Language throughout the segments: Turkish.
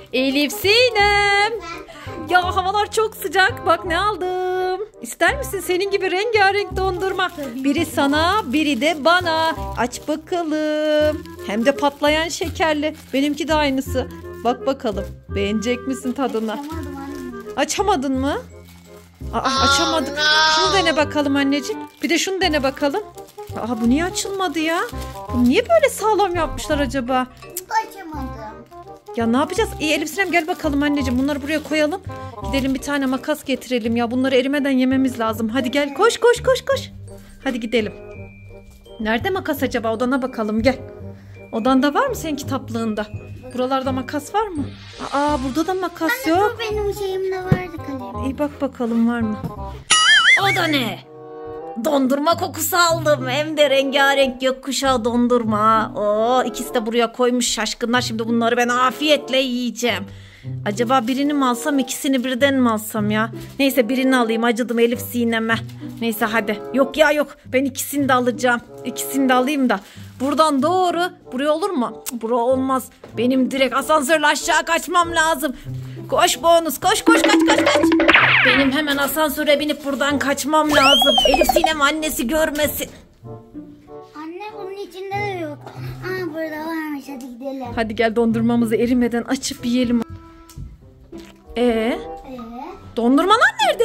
Elif Sinem. Ya havalar çok sıcak. Bak ne aldım. İster misin senin gibi rengarenk dondurma? Biri sana, biri de bana. Aç bakalım. Hem de patlayan şekerli. Benimki de aynısı. Bak bakalım. Beğenecek misin tadını? Açamadın mı? Açamadım. Şunu dene bakalım anneciğim. Bir de şunu dene bakalım. Bu niye açılmadı ya? Bu niye böyle sağlam yapmışlar acaba? Açamadım. Ya ne yapacağız? Elif Sinem gel bakalım anneciğim. Bunları buraya koyalım. Gidelim bir tane makas getirelim ya. Bunları erimeden yememiz lazım. Hadi gel koş. Hadi gidelim. Nerede makas acaba? Odana bakalım gel. Odanda var mı senin kitaplığında? Buralarda makas var mı? Burada da makas Anne, yok. bu benim şeyimde vardı kalem. İyi bak bakalım var mı? O da ne? Dondurma kokusu aldım. Hem de rengarenk gökkuşağı dondurma. İkisi de buraya koymuş şaşkınlar. Şimdi bunları ben afiyetle yiyeceğim. Acaba birini mi alsam, ikisini birden mi alsam ya? Neyse birini alayım. Acıdım Elif Sinem'e. Neyse hadi. Yok. Ben ikisini de alacağım. İkisini de alayım da. Buradan doğru. Buraya olur mu? Buraya olmaz. Benim direkt asansörle aşağı kaçmam lazım. Koş bonus. Koş. Benim hemen asansöre binip buradan kaçmam lazım. Elif Sinem annesi görmesin. Anne bunun içinde de yok. Burada varmış, hadi gidelim. Hadi gel dondurmamızı erimeden açıp yiyelim. Dondurmalar nerede?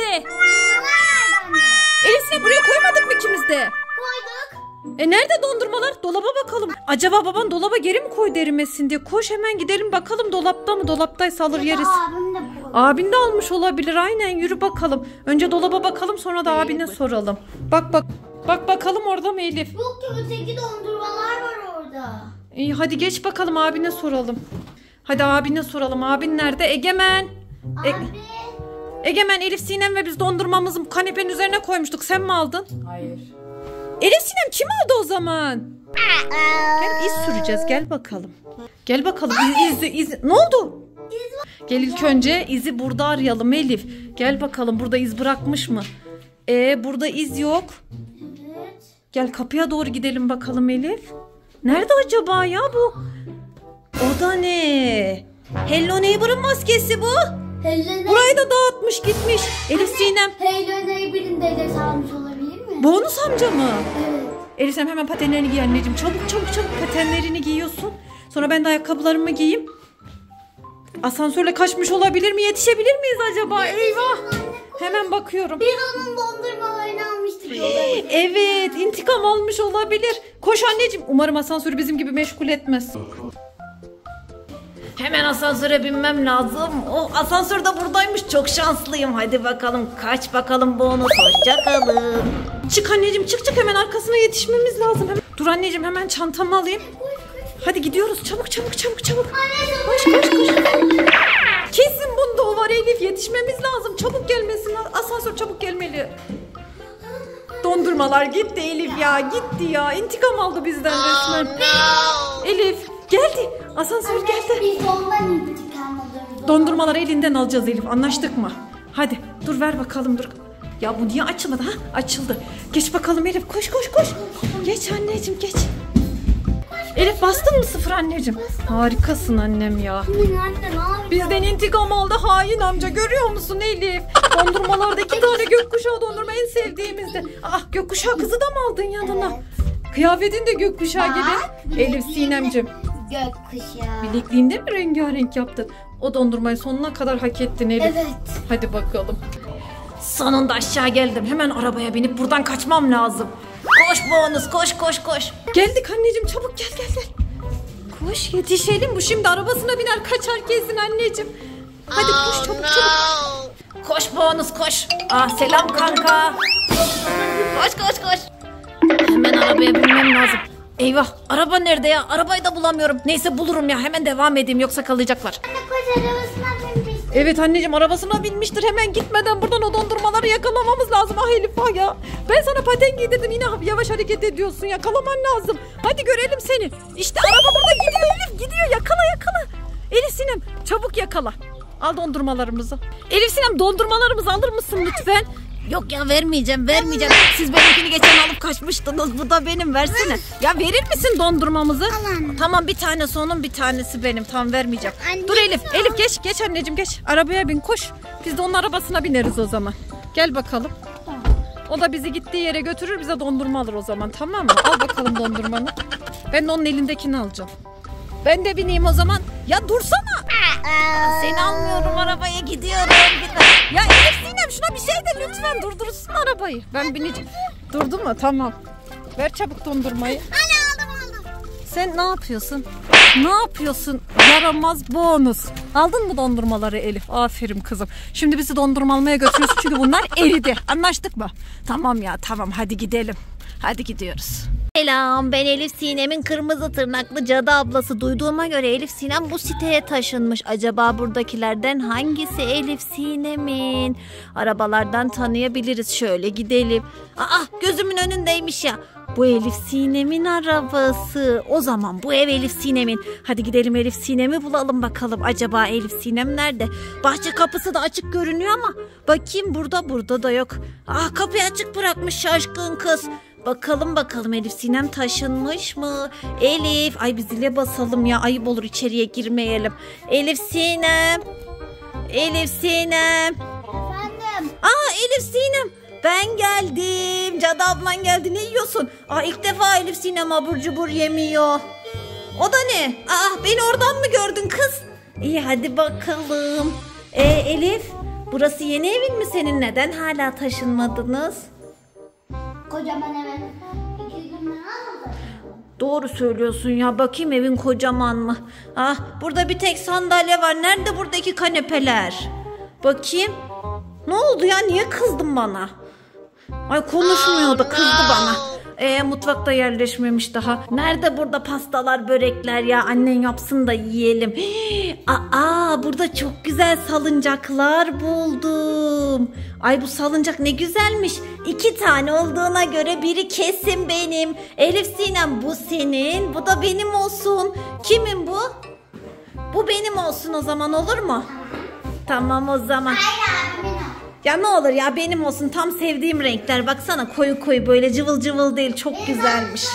Elif Sinem buraya koymadık mı ikimiz de? Koyduk. Nerede dondurmalar? Dolaba bakalım. Acaba baban dolaba geri mi koydu erimesin diye. Koş hemen gidelim bakalım dolapta mı? Dolaptaysa alır yeriz. Abim de koydu. Abin de almış olabilir aynen, yürü bakalım. Önce dolaba bakalım sonra da abine soralım. Bak bakalım orada mı Elif? Yok ki, öteki dondurmalar var orada. İyi hadi geç bakalım abine soralım. Hadi abine soralım. Abin nerede? Egemen. Abi. Egemen, Elif Sinem ve biz dondurmamızı kanepenin üzerine koymuştuk. Sen mi aldın? Hayır. Elif Sinem kim aldı o zaman? Gel iz süreceğiz. Gel bakalım. Gel bakalım. İz. Ne oldu? Gel ilk önce izi burada arayalım Elif. Gel bakalım burada iz bırakmış mı? Burada iz yok. Evet. Gel kapıya doğru gidelim bakalım Elif. Nerede acaba ya bu? O da ne? Hello Neighbor'ın maskesi bu. Burayı da dağıtmış gitmiş. Elif Sinem. Hello Neighbor'ın dedesi almış olabilir mi? Bonus amca mı? Evet. Elif Sinem hemen patenlerini giy anneciğim. Çabuk patenlerini giyiyorsun. Sonra ben de ayakkabılarımı giyeyim. Asansörle kaçmış olabilir mi? Yetişebilir miyiz acaba? Eyvah. Hemen bakıyorum. Biz onun dondurmalarını almıştık. Evet, intikam almış olabilir. Koş anneciğim. Umarım asansörü bizim gibi meşgul etmez. Hemen asansöre binmem lazım. Asansör de buradaymış. Çok şanslıyım. Hadi bakalım. Kaç bakalım bonus. Hoşça kalın. Çık anneciğim, çık hemen arkasına yetişmemiz lazım. Dur anneciğim, hemen çantamı alayım. Hadi gidiyoruz. Çabuk. Koş. Kesin bunda o var Elif. Yetişmemiz lazım. Çabuk gelmesin. Asansör çabuk gelmeli. Dondurmalar gitti Elif ya. Gitti ya. İntikam aldı bizden resmen. Elif geldi. Asansör geldi. Biz ondan intikam alıyoruz. Dondurmaları elinden alacağız Elif. Anlaştık mı? Hadi dur ver bakalım dur. Ya bu niye açılmadı? Açıldı. Geç bakalım Elif. Koş. Geç anneciğim geç. Elif bastın mı sıfır anneciğim? Harikasın annem ya. Anne ne yapıyorsun? Bizden intikam aldı hain amca, görüyor musun Elif? Dondurmalarda 2 tane gökkuşağı dondurma, en sevdiğimizde. Gökkuşağı kızı da mı aldın yanına? Evet. Kıyafetin de gökkuşağı gibi. Elif Sinemciğim. Gökkuşağı. Bilekliğinde mi rengarenk yaptın? O dondurmayı sonuna kadar hak ettin Elif. Evet. Hadi bakalım. Sonunda aşağı geldim. Hemen arabaya binip buradan kaçmam lazım. Koş bonus, koş. Geldik anneciğim, çabuk gel. Koş yetişelim, bu şimdi arabasına biner kaçar kesin anneciğim. Hadi koş çabuk. Koş bonus koş. Selam kanka. Koş. Hemen arabaya binmem lazım. Eyvah, araba nerede ya? Arabayı da bulamıyorum. Neyse bulurum ya, hemen devam edeyim yoksa kalacaklar. Anne koş, arabasına binmiştir. Evet anneciğim, arabasına binmiştir. Hemen gitmeden buradan o dondurmaları yakalamamız lazım. Elif ya. Ben sana paten giydirdim, yine yavaş hareket ediyorsun. Yakalaman lazım. Hadi görelim seni. İşte araba burada gidiyor Elif. Gidiyor, yakala. Elif Sinem çabuk yakala. Al dondurmalarımızı. Elif Sinem dondurmalarımızı alır mısın lütfen? Yok ya, vermeyeceğim. Siz benimkini geçen alıp kaçmıştınız. Bu da benim, versene. Ya verir misin dondurmamızı? Tamam, bir tanesi onun, bir tanesi benim. Tamam, vermeyeceğim. Anne, Dur Elif. Elif geç anneciğim geç. Arabaya bin, koş. Biz de onun arabasına bineriz o zaman. Gel bakalım. O da bizi gittiği yere götürür, bize dondurma alır o zaman, tamam mı? Al bakalım dondurmanı. Ben de onun elindekini alacağım. Ben de bineyim o zaman. Ya dursana. Seni almıyorum, arabaya gidiyorum. Ya Elif Sinem, şuna bir şey de lütfen durdursun arabayı. Ben bineceğim. Durdu mu? Tamam. Ver çabuk dondurmayı. Anne aldım. Sen ne yapıyorsun? Yaramaz bonus. Aldın mı dondurmaları Elif? Aferin kızım. Şimdi bizi dondurma almaya götürüyorsun çünkü bunlar eridi. Anlaştık mı? Tamam ya, tamam, hadi gidelim. Hadi gidiyoruz. Selam, ben Elif Sinem'in kırmızı tırnaklı cadı ablası. Duyduğuma göre Elif Sinem bu siteye taşınmış. Acaba buradakilerden hangisi Elif Sinem'in? Arabalardan tanıyabiliriz. Şöyle gidelim. Gözümün önündeymiş ya. Bu Elif Sinem'in arabası. O zaman bu ev Elif Sinem'in. Hadi gidelim, Elif Sinem'i bulalım bakalım. Acaba Elif Sinem nerede? Bahçe kapısı da açık görünüyor ama bakayım, burada da yok. Kapıyı açık bırakmış şaşkın kız. Bakalım Elif Sinem taşınmış mı? Elif, biz zile basalım ya, ayıp olur, içeriye girmeyelim. Elif Sinem. Efendim. Elif Sinem, ben geldim. Cadı ablan geldi. Ne yiyorsun? İlk defa Elif Sinem abur cubur yemiyor. O da ne? Beni oradan mı gördün kız? İyi, hadi bakalım. Elif, burası yeni evin mi senin? Neden hala taşınmadınız? Kocaman eve 2 günden almadı. Doğru söylüyorsun ya. Bakayım, evin kocaman mı? Burada bir tek sandalye var. Nerede buradaki kanepeler? Bakayım. Ne oldu ya? Niye kızdın bana? Konuşmuyordu, kızdı bana. Mutfakta yerleşmemiş daha. Nerede burada pastalar, börekler ya? Annen yapsın da yiyelim. Burada çok güzel salıncaklar buldum. Bu salıncak ne güzelmiş. 2 tane olduğuna göre biri kesin benim. Elif Sinem, bu senin, bu da benim olsun. Kimin bu? Bu benim olsun o zaman, olur mu? Tamam o zaman. Hayır abimin o. Ya ne olur ya, benim olsun, tam sevdiğim renkler. Baksana, koyu böyle cıvıl cıvıl değil, çok güzelmiş.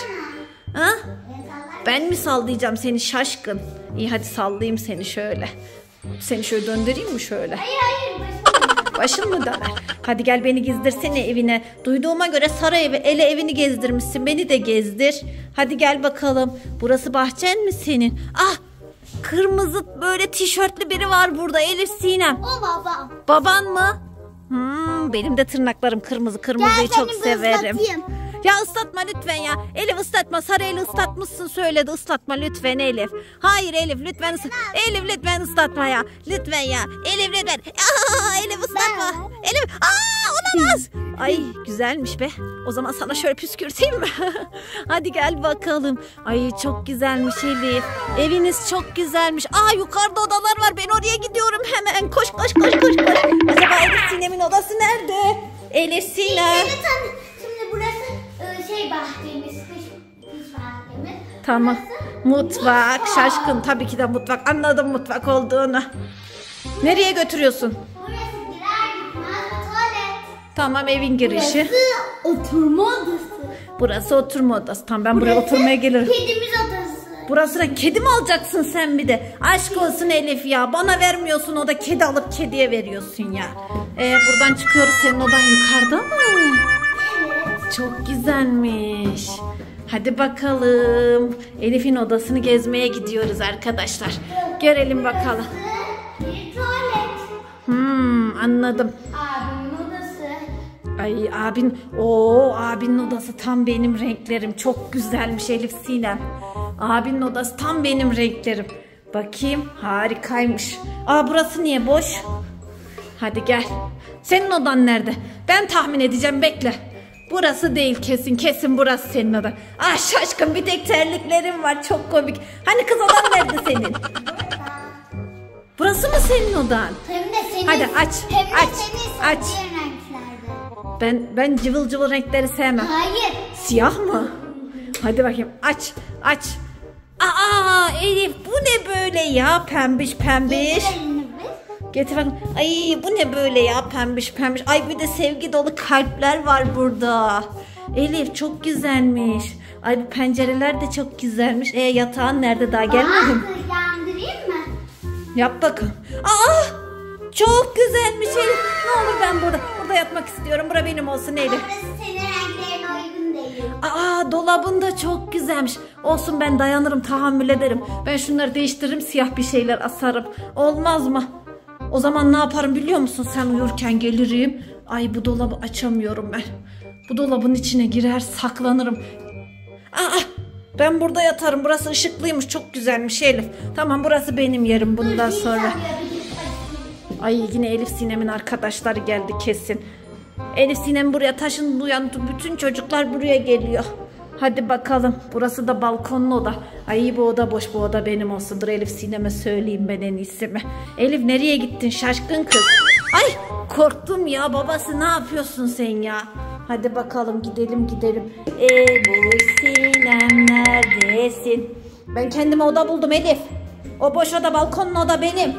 Ben mi sallayacağım seni şaşkın? İyi, hadi sallayayım seni şöyle. Seni şöyle döndüreyim mi şöyle? Hayır. Başın mı döner? Hadi gel, beni gezdirsene evine. Duyduğuma göre saray evi, ele evini gezdirmişsin. Beni de gezdir. Hadi gel bakalım. Burası bahçen mi senin? Kırmızı böyle tişörtlü biri var burada Elif Sinem. O babam. Baban mı? Benim de tırnaklarım kırmızı. Kırmızıyı çok severim. Islatayım. Ya ıslatma lütfen ya. Elif ıslatma. Saraylı ıslatmışsın, söyledi. Islatma lütfen Elif. Hayır Elif, lütfen Elif lütfen ıslatma ya. Lütfen ya. Elif lütfen. Elif ıslatma. Elif. Olamaz. Ay güzelmiş be. O zaman sana şöyle püskürteyim mi? Hadi gel bakalım. Ay çok güzelmiş Elif. Eviniz çok güzelmiş. Yukarıda odalar var. Ben oraya gidiyorum hemen. Koş. Acaba Elif Sinem'in odası nerede? Elif Sinem. Şimdi burası bahçemiz, kış bahçemiz. Tamam. Mutfak. Şaşkın, tabii ki de mutfak. Anladım mutfak olduğunu. Nereye götürüyorsun? Burası girer gitmez tuvalet. Tamam, evin girişi. Burası oturma odası. Burası oturma odası. Tamam, ben buraya oturmaya gelirim. Kedimiz odası. Burasına kedi mi alacaksın sen bir de? Aşk olsun Elif ya. Bana vermiyorsun, o da kedi alıp kediye veriyorsun ya. Buradan çıkıyoruz. Senin odan yukarıda mı? Çok güzelmiş. Hadi bakalım. Elif'in odasını gezmeye gidiyoruz arkadaşlar. Görelim bakalım. Bir tuvalet. Anladım. Abimin odası. Abinin odası tam benim renklerim. Çok güzelmiş Elif Sinem. Abinin odası tam benim renklerim. Bakayım, harikaymış. Burası niye boş? Hadi gel. Senin odan nerede? Ben tahmin edeceğim, bekle. Burası değil, kesin burası senin odan. Şaşkın, bir tek terliklerim var, çok komik. Hani kız odan nerede senin? Burası mı senin odan? Hem de senin. Hadi aç. Diğer renklerde. Ben cıvıl cıvıl renkleri sevmem. Hayır. Siyah mı? Hadi bakayım, aç. Elif, bu ne böyle ya, pembiş. Getir bak. Ay bu ne böyle ya, pembiş pembiş. Ay bir de sevgi dolu kalpler var burada. Elif çok güzelmiş. Ay bu pencereler de çok güzelmiş. Yatağın nerede, daha gelmedin? Yandırayım mı? Yap bakın. Aa çok güzelmiş Elif. Ne olur ben burada yatmak istiyorum. Bura benim olsun Elif. Burası senin renklerine uygun değil. Aa dolabın da çok güzelmiş. Olsun ben dayanırım, tahammül ederim. Ben şunları değiştiririm, siyah bir şeyler asarım. Olmaz mı? O zaman ne yaparım biliyor musun? Sen uyurken gelirim. Ay bu dolabı açamıyorum ben. Bu dolabın içine girer saklanırım. Aa ben burada yatarım. Burası ışıklıymış, çok güzelmiş Elif. Tamam burası benim yerim bundan sonra. Ay yine Elif Sinem'in arkadaşları geldi kesin. Elif Sinem buraya taşındı, uyandı. Bütün çocuklar buraya geliyor. Hadi bakalım. Burası da balkonlu oda. Ay bu oda boş, bu oda benim olsun. Dur Elif Sinem'e söyleyeyim ben en iyisi mi? Elif nereye gittin şaşkın kız? Ay korktum ya, babası ne yapıyorsun sen ya? Hadi bakalım gidelim. Elif Sinem neredesin? Ben kendime oda buldum Elif. O boş oda, balkonlu oda benim.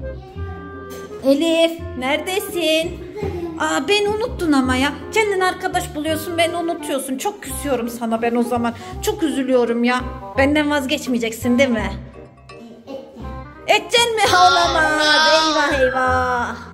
Elif neredesin? Aa beni unuttun ama ya. Kendin arkadaş buluyorsun, beni unutuyorsun. Çok küsüyorum sana ben o zaman. Çok üzülüyorum ya. Benden vazgeçmeyeceksin değil mi? Edeceksin mi? Olamaz. Eyvah eyvah.